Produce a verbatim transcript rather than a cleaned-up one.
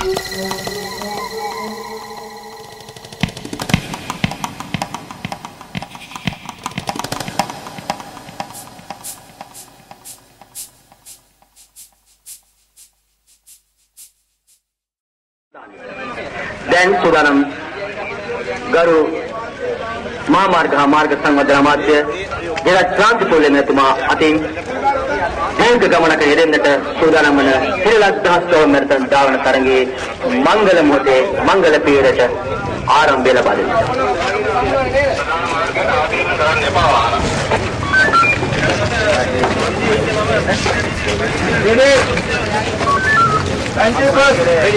දැන් සූදානම් ගරු මහාමාර්ග හා මාර්ග සංවර්ධන අමාත්‍ය ජයරාජ් ෆර්නාන්ඩෝපුlle මහත්මයා අතින් දීර්ඝ ගමනක යෙදෙන්නට සූදානම් වන හිරලද්දහස් කිලෝමීටර් ධාවන තරඟයේ මංගල මොහොතේ මංගල පීරට ආරම්භය ලබා දෙනවා. Thank you, boss. Ready.